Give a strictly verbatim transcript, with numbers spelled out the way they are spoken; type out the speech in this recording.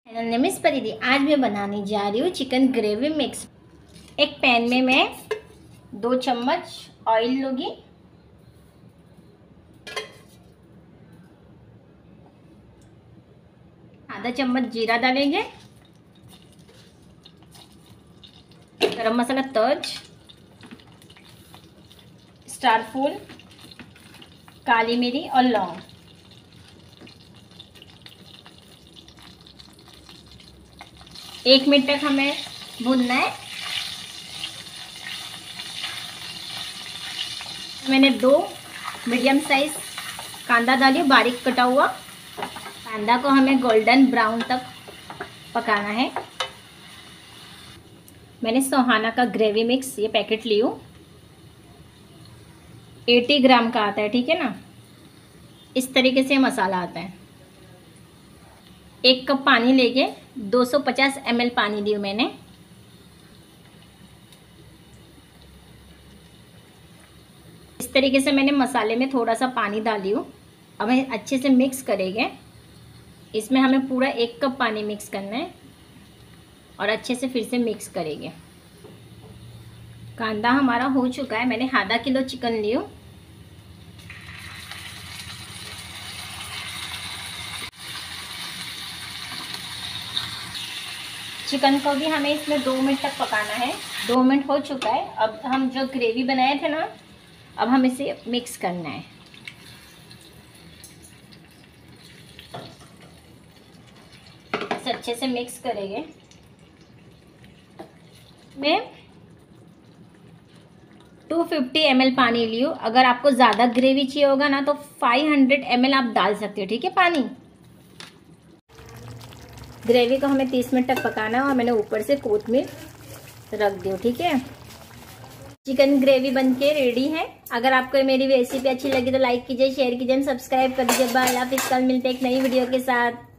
नमस्ते परिधि, आज मैं बनाने जा रही हूँ चिकन ग्रेवी मिक्स। एक पैन में मैं दो चम्मच ऑयल लूँगी, आधा चम्मच जीरा डालेंगे, गरम मसाला तज, स्टार फूल, काली मिरी और लौंग। एक मिनट तक हमें भूनना है। मैंने दो मीडियम साइज कांदा डाली, बारीक कटा हुआ। कांदा को हमें गोल्डन ब्राउन तक पकाना है। मैंने सोहाना का ग्रेवी मिक्स ये पैकेट ली हूँ, अस्सी ग्राम का आता है, ठीक है ना। इस तरीके से मसाला आता है। एक कप पानी लेके दो सौ पचास एम एल पानी ली मैंने। इस तरीके से मैंने मसाले में थोड़ा सा पानी डाली हूँ। अब हम अच्छे से मिक्स करेंगे। इसमें हमें पूरा एक कप पानी मिक्स करना है और अच्छे से फिर से मिक्स करेंगे। कांदा हमारा हो चुका है। मैंने आधा किलो चिकन ली हूँ। चिकन को भी हमें इसमें दो मिनट तक पकाना है। दो मिनट हो चुका है। अब हम जो ग्रेवी बनाए थे ना, अब हम इसे मिक्स करना है। इसे अच्छे से मिक्स करेंगे। मैं दो सौ पचास एम एल पानी ली हूँ। अगर आपको ज़्यादा ग्रेवी चाहिए होगा ना तो पाँच सौ एम एल आप डाल सकते हो, ठीक है, पानी। ग्रेवी को हमें तीस मिनट तक पकाना है और मैंने ऊपर से कोथमीर रख दी, ठीक है। चिकन ग्रेवी बनके रेडी है। अगर आपको मेरी रेसिपी अच्छी लगी तो लाइक कीजिए, शेयर कीजिए, सब्सक्राइब कर दीजिए। बाय, आप इस कल मिलते हैं एक नई वीडियो के साथ।